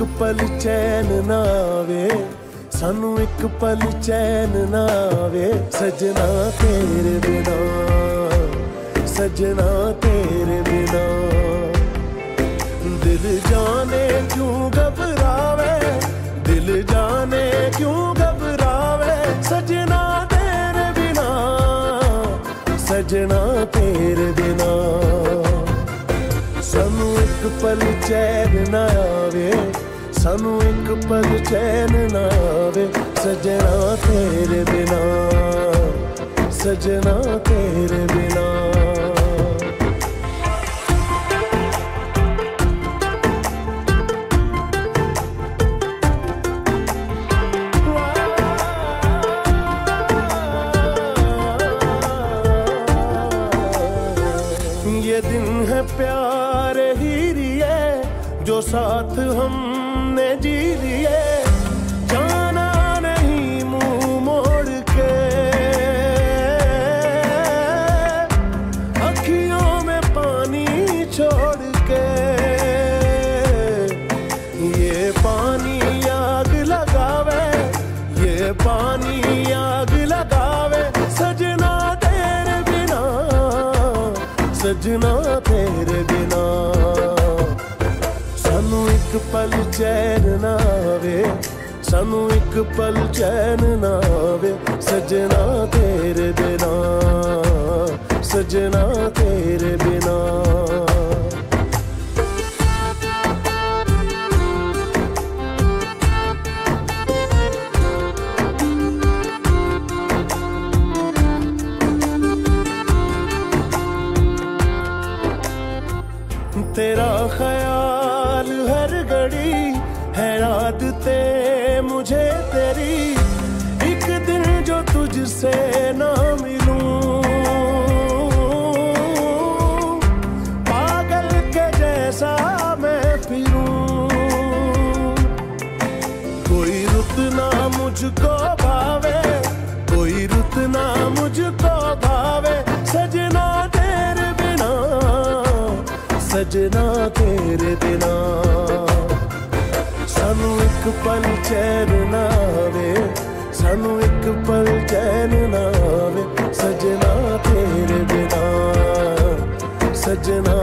पल चैन ना आवे, सानू एक पल चैन ना आवे, सजना तेरे बिना, सजना तेरे बिना। दिल जाने क्यों घबरावे, दिल जाने क्यों घबरावे, सजना तेरे बिना, सजना तेरे बिना। सानू एक पल चैन ना आवे, सानू एक पल चैन ना आवे, सजना तेरे बिना, सजना तेरे बिना। ये दिन है प्यारे ही लिए जो साथ हमने जी लिए, जाना नहीं मुंह मोड़ के, अखियों में पानी छोड़ के। ये पानी आग लगावे, ये पानी आग लगावे, सजना तेरे बिना, सजना तेरे बिना। सानू एक पल चैन ना आवे, सानू एक पल चैन ना आवे, सजना तेरे बिना, सजना तेरे बिना। तेरा ख्याल हर घड़ी है आदते मुझे तेरी, एक दिन जो तुझसे ना मिलूं, पागल के जैसा मैं फिरूं। कोई रुत ना मुझको भावे, कोई रुत ना मुझको भावे, सजना तेरे बिना, सजना तेरे बिना। सानू एक पल चैन ना आवे, सानू एक पल चैन ना आवे, सजना तेरे बिना, सजना